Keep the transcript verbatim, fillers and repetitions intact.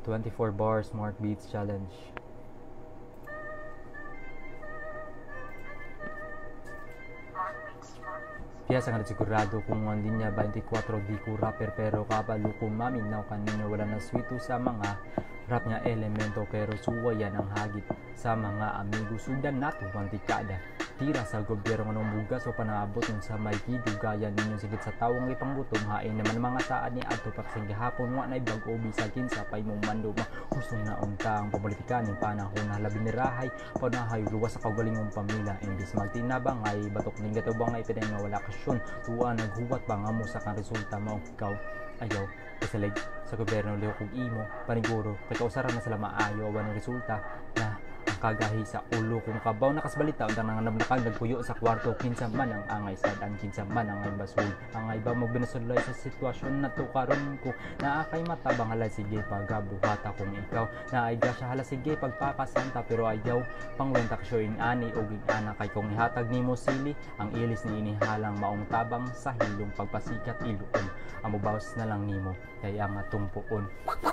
twenty-four bar smart beats challenge. Piyasa nga sigurado kung ang linya twenty-four di ko rapper pero kabalo ko maminaw kanino wala na swito sa mga rap niya elemento pero suwayan ang hagit sa mga amigo sundan nato ang tikada tira sa gobyerno ng bugas o panaabot ng sa may gidugayan ninyo sigit sa tawong ipanggutom hain naman mga taan ni adto paksing gihapon wa na bag-o bisagin sa pay mong mando mahusong na unta ang politika ning panahon na labi ni rahay panahay luwas sa kaugalingong pamilya imbis magtinabang ay batok ning gatubang ay pinay nga wala kasyon tuwa naghuwat pa nga mo sa kang resulta mao ikaw ayaw kasalig sa gobyerno liho kog imo paniguro kay kausaran na sila maayo awan ang resulta na ang kagahi sa ulo kung kabaw nakasbalita undang nang nabnakag nagpuyo sa kwarto kinsa man ang angay sadan kinsa man ang angay basul ang iba magbinasulay sa sitwasyon na to karon ko naa kay matabang hala sige pagabuhata kung ikaw naay grasya hala sige pagpakasanta pero ayaw pangwenta kasyoing ani og ana kay kung ihatag nimo sili ang ilis ni inihalang maong tabang sa hilong pagpasikat iluon amo bawas na lang nimo kay ang atong puon.